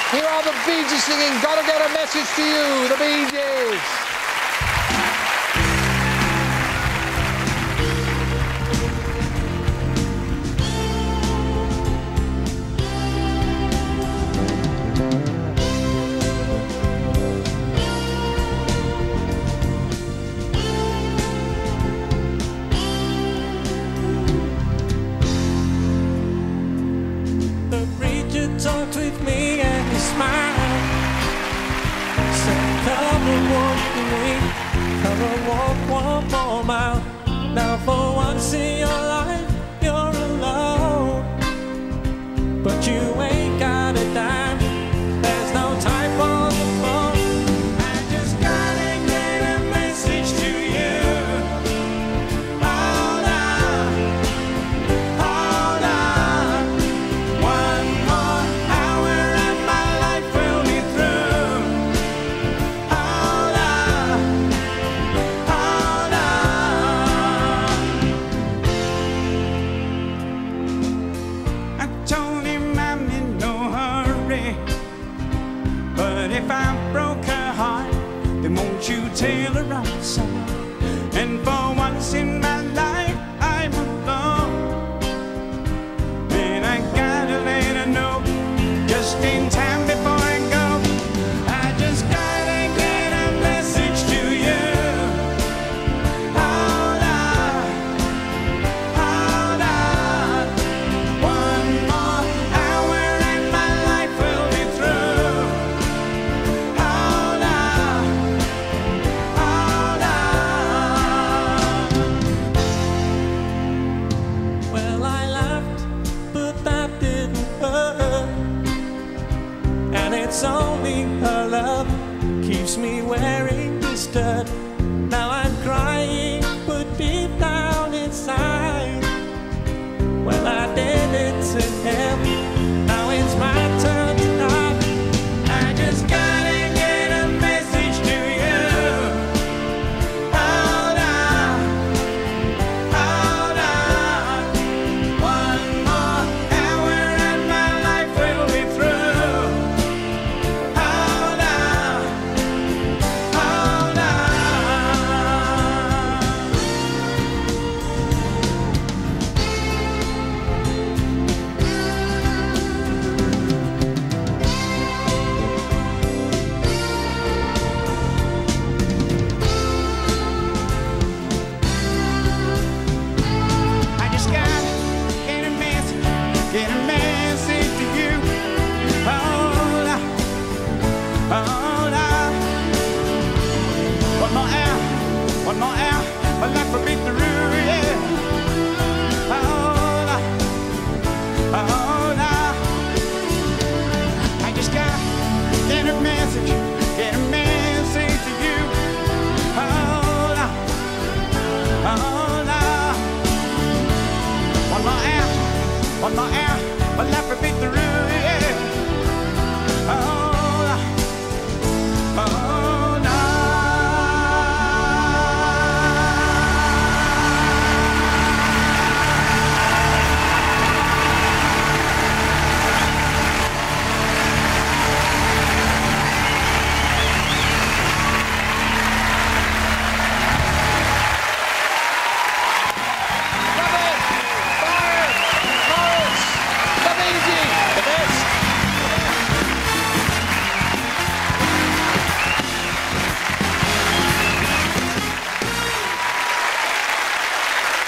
Here are the BeeGees singing Gotta Get a Message to You, the BeeGees. Talked with me and he smiled. Said, come and walk with me, come and walk one more mile. Now for once in your life, you're alone, but you ain't got a dime. There's no time for the phone. I just gotta get a message to you. Hold on, hold on. One more hour and my life will be through. Hold on, hold on. I told him I'm in no hurry, but if I broke her heart, then won't you tell her I'm sorry? And for once in my life, I'm alone, and I gotta let her know just in time before I go. I just gotta get a message to you. Hold on, hold on. One more hour and my life will be through. Hold on, hold on. Well, I laughed, but that didn't hurt. And it's only her love keeps me wearing this dirt. Now